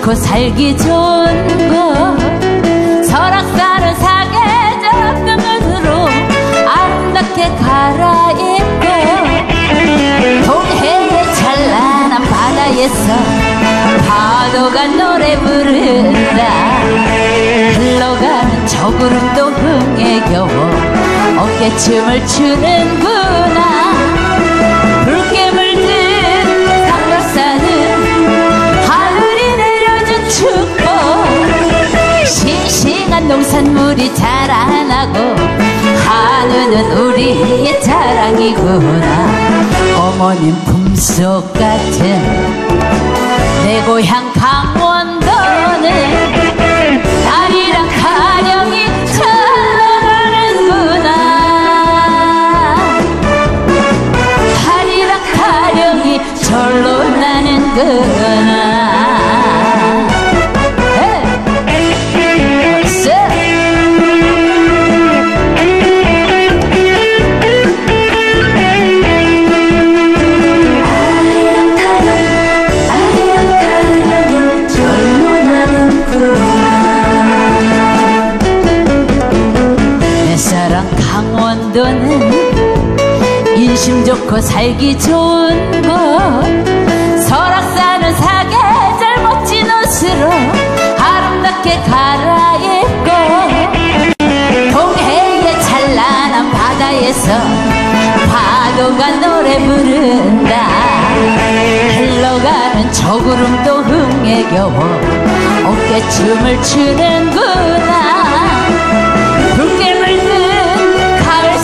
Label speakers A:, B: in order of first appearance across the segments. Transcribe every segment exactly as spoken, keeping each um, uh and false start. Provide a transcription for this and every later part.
A: 좋고 살기 좋은 곳 설악산은 사계절 끝으로 아름답게 갈아입고 동해의 찬란한 바다에서 파도가 노래 부른다. 흘러가는 저 구름도 흥에 겨워 어깨춤을 추는구나. 붉게 물든 삼각산은 하늘이 내려준 축복. 싱싱한 농산물이 자라나고 한우는 우리의 자랑이구나. 어머님 품속 같은 내 고향 강원도는 달이랑 가령이 절로 나는구나. 달이랑 가령이 절로 나는구나. 강원도는 인심 좋고 살기 좋은 곳 설악산은 사계절 멋진 옷으로 아름답게 갈아입고 동해의 찬란한 바다에서 파도가 노래 부른다. 흘러가는 저 구름도 흥에 겨워 어깨춤을 추는구나. 붉게 물든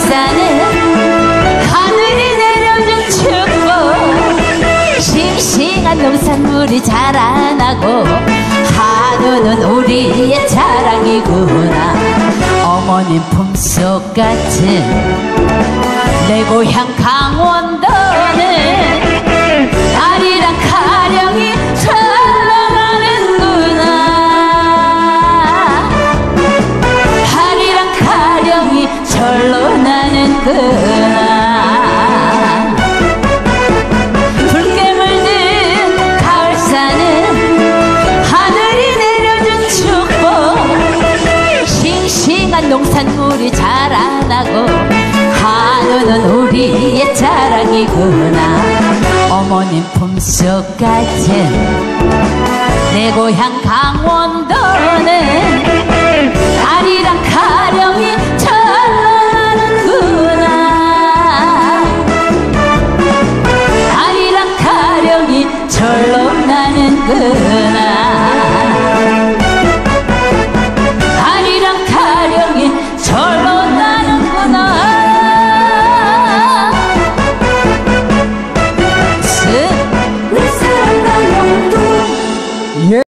A: 가을산은 하늘이 내려준 축복. 싱싱한 농산물이 자라나고 한우는 우리의 자랑이구나. 어머님 품속 같은 내 고향 강원도는 달이랑 가령이 절로 나는구나. 달이랑 가령이 절로 나는구나. 붉게 물든 가을산은 하늘이 내려준 축복. 싱싱한 농산물이 자라나고 한우는 우리의 자랑이구나. 어머님 품속 같은 내 고향 강원도는